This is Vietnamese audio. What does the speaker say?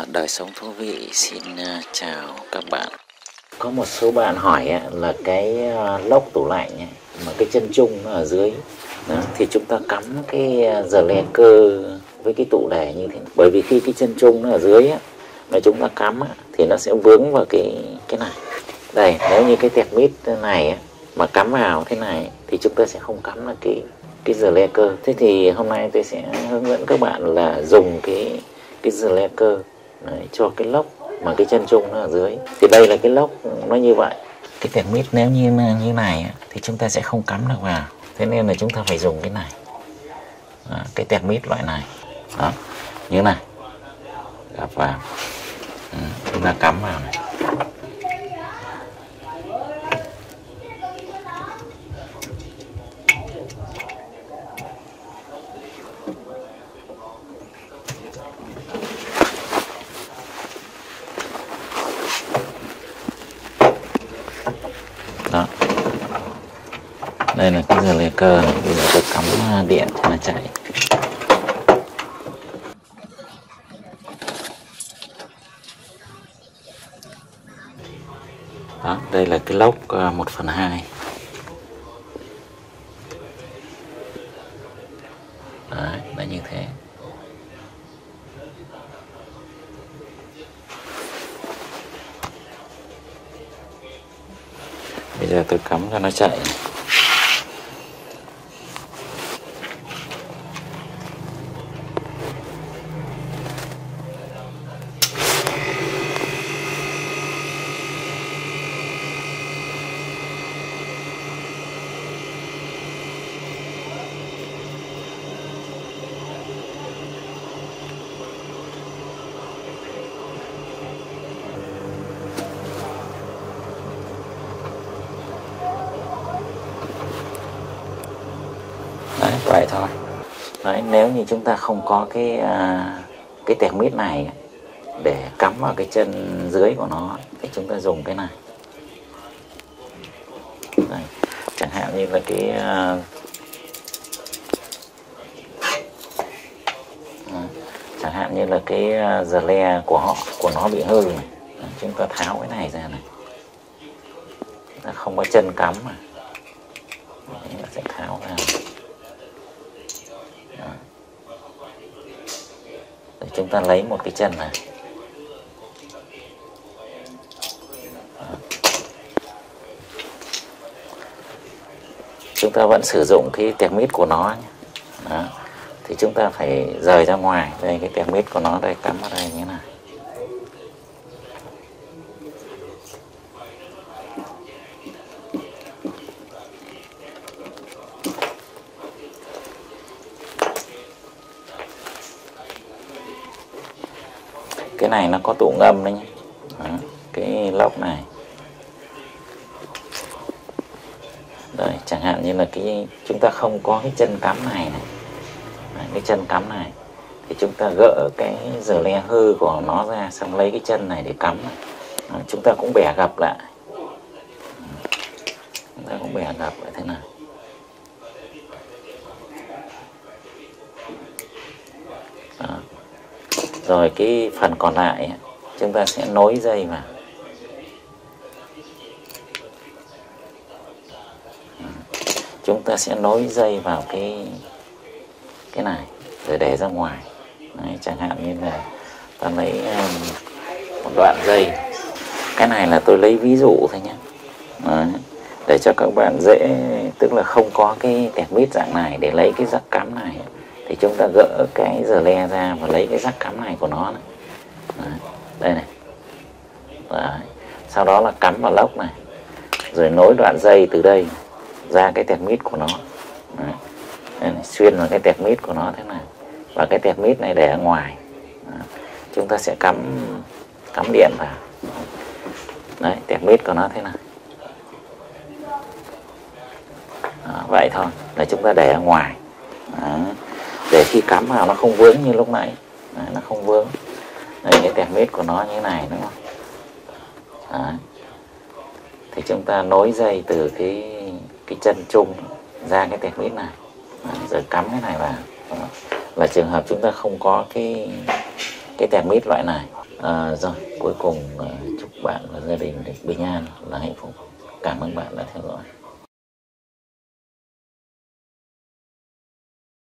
Đời sống thú vị xin chào các bạn. Có một số bạn hỏi là cái lốc tủ lạnh mà cái chân chung nó ở dưới đó, thì chúng ta cắm cái giờ le cơ với cái tủ đề như thế nào? Bởi vì khi cái chân chung nó ở dưới mà chúng ta cắm thì nó sẽ vướng vào cái này. Đây, nếu như cái tẹt mít này mà cắm vào thế này thì chúng ta sẽ không cắm là cái giờ le cơ. Thế thì hôm nay tôi sẽ hướng dẫn các bạn là dùng cái giờ le cơ cho cái lốc mà cái chân chung nó ở dưới. Thì đây là cái lốc nó như vậy. Cái tẹt mít nếu như này thì chúng ta sẽ không cắm được vào. Thế nên là chúng ta phải dùng cái này. Đó, cái tẹt mít loại này. Đó, như này. Gập vào. Chúng ta cắm vào này. Đó. Đây là cái giờ le cơ này. Bây giờ tôi cắm điện cho nó chạy. Đó, đây là cái lốc 1/2. Đấy, là như thế. Bây giờ tôi cắm cho nó chạy. Đấy, vậy thôi. Đấy, nếu như chúng ta không có cái tẹt mít này để cắm vào cái chân dưới của nó thì chúng ta dùng cái này. Đây, chẳng hạn như là cái giờ le của nó bị hư này. Đấy, chúng ta tháo cái này ra này. Nó không có chân cắm mà. Đấy, nó sẽ tháo ra. Để chúng ta lấy một cái chân này. Chúng ta vẫn sử dụng cái tẹt mít của nó nhé. Đó. Thì chúng ta phải rời ra ngoài. Đây, cái tẹt mít của nó đây, cắm vào đây như thế này. Cái này nó có tủ ngâm đấy nhé. Đó, cái lốc này. Đây, chẳng hạn như là chúng ta không có cái chân cắm này. Đấy, cái chân cắm này thì chúng ta gỡ cái giờ le hư của nó ra, xong lấy cái chân này để cắm này. Đó, chúng ta cũng bẻ gập lại. Chúng ta cũng bẻ gập lại thế này. Đó. Rồi cái phần còn lại chúng ta sẽ nối dây vào. Chúng ta sẽ nối dây vào cái này rồi để ra ngoài. Đấy, chẳng hạn như là ta lấy một đoạn dây. Cái này là tôi lấy ví dụ thôi nhé. Đấy, để cho các bạn dễ, tức là không có cái tẹt mít dạng này để lấy cái rắc cắm này thì chúng ta gỡ cái giờ le ra và lấy cái rắc cắm này của nó này. Đấy, đây này. Đấy. Sau đó là cắm vào lốc này, rồi nối đoạn dây từ đây ra cái tẹt mít của nó. Đấy. Đây này, xuyên vào cái tẹt mít của nó thế này, và cái tẹt mít này để ở ngoài. Đấy. Chúng ta sẽ cắm điện vào. Đấy, tẹt mít của nó thế này. Đó, vậy thôi, là chúng ta để ở ngoài. Đó. Để khi cắm vào nó không vướng như lúc nãy. Đấy, nó không vướng. Đây, cái tẹt mít của nó như thế này đúng không? Đấy. Thì chúng ta nối dây từ cái chân chung ra cái tẹt mít này. Đấy, rồi cắm cái này vào. Đó. Là trường hợp chúng ta không có cái tẹt mít loại này. Rồi cuối cùng chúc bạn và gia đình được bình an là hạnh phúc. Cảm ơn bạn đã theo dõi.